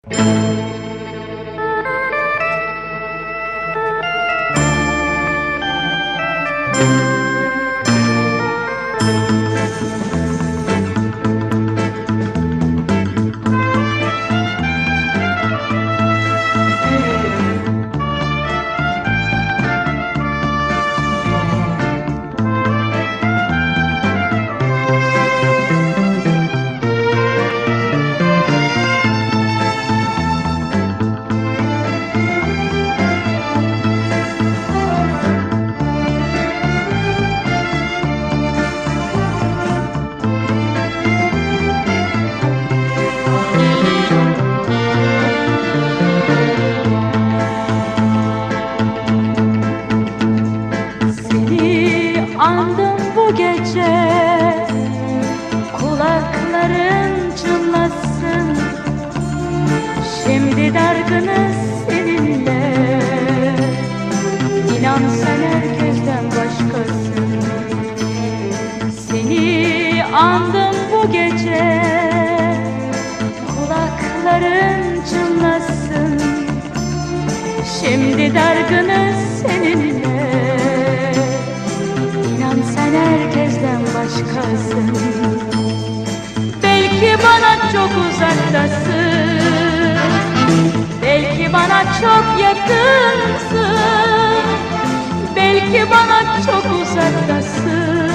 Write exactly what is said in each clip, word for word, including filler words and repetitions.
Andım bu gece, kulakların çınlasın. Şimdi dargınız seninle, İnan sen herkesten başkasın. Seni andım bu gece, kulakların çınlasın. Şimdi dargınız seninle, sen herkesten başkasın. Belki bana çok uzaktasın, belki bana çok yakınsın. Belki bana çok uzaktasın,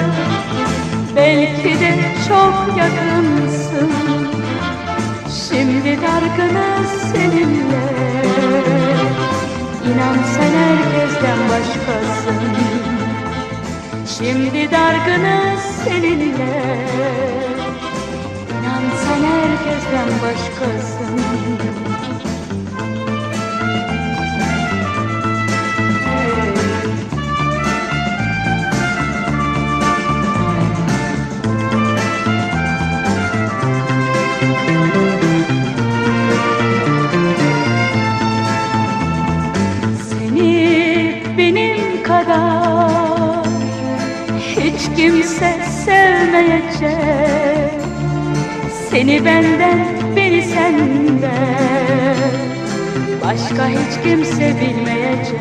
belki de çok yakınsın. Şimdi dargınız seninle, İnan sen herkesten başkasın. Şimdi dargınız seninle, İnan sen herkesten başkasın. Seni benim kadar hiç kimse sevmeyecek. Seni benden, beni senden başka hiç kimse bilmeyecek.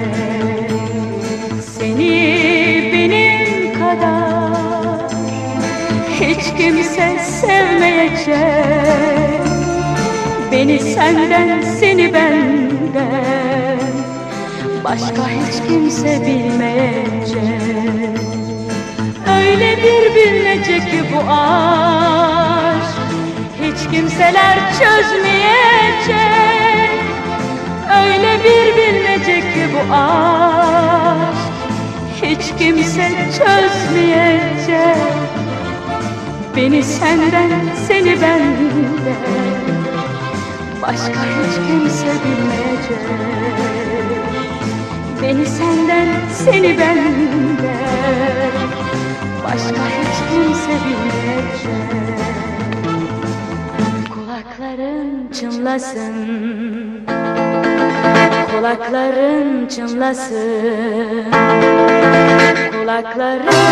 Seni benim kadar hiç kimse sevmeyecek. Beni senden, seni benden başka hiç kimse bilmeyecek. Öyle bir bilmece ki bu aşk, hiç kimseler çözmeyecek. Öyle bir bilmece ki bu aşk, hiç kimse çözmeyecek. Beni senden, seni benden başka hiç kimse bilmeyecek. Beni senden, seni benden başka hiç kimse bilmeyecek. Kulakların çınlasın, kulakların çınlasın, kulakların